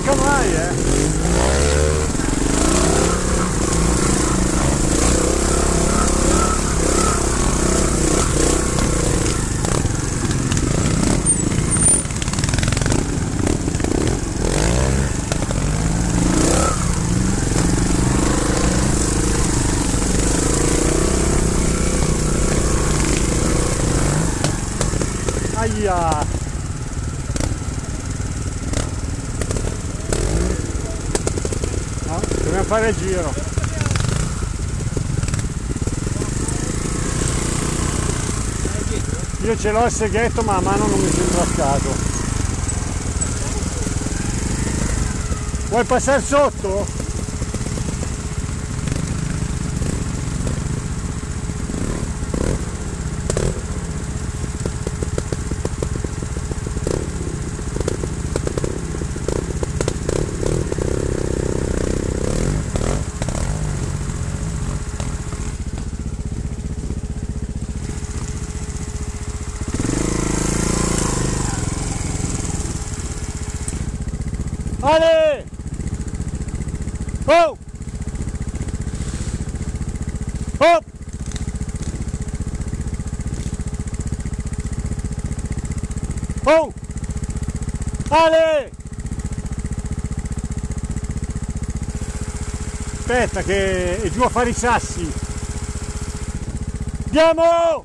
stanca mai, Aia! No, dobbiamo fare il giro. Io ce l'ho il seghetto ma a mano non mi sembra il caso. Vuoi passare sotto? Ale! Oh! Oh! Oh! Ale! Aspetta che è giù a fare i sassi. Andiamo!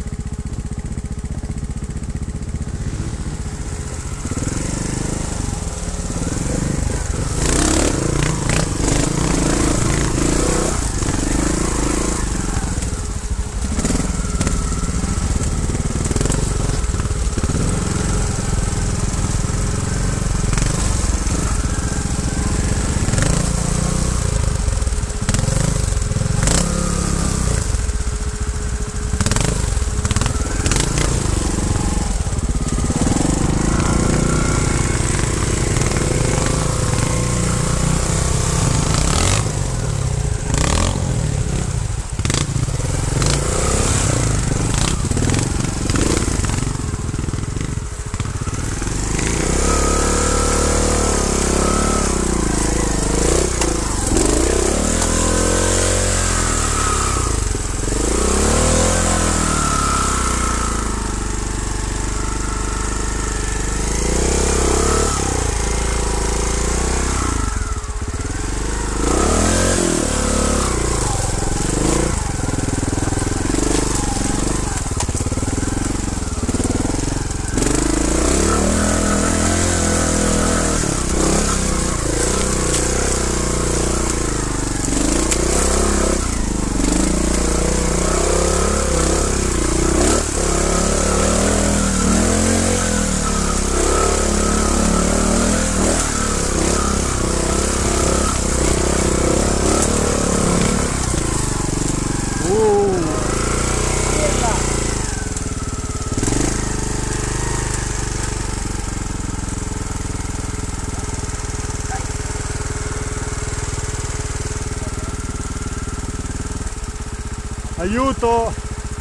Aiuto!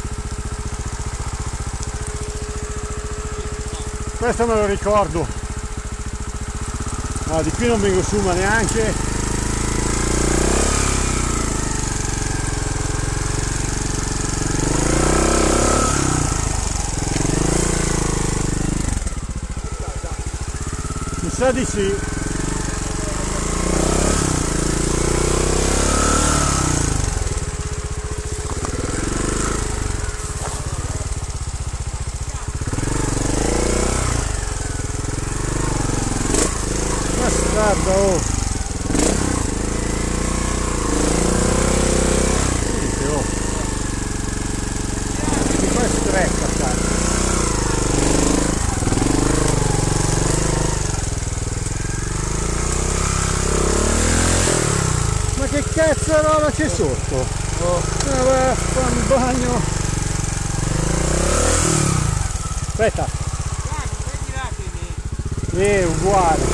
Questo me lo ricordo. No, di qui non vengo su ma neanche. Mi sa di sì. Guarda, oh. Niente, oh. Di qua è stretta, sai. Ma che cazzo roba c'è sotto? Oh. Vai a fare un bagno. Aspetta. Uguale.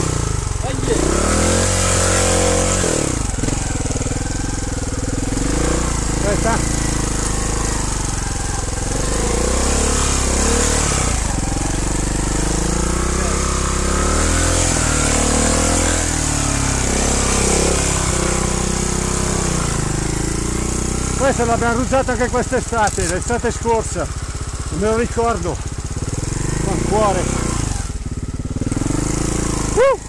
Aspetta. se l'abbiamo usata anche quest'estate, l'estate scorsa, non me lo ricordo, con cuore.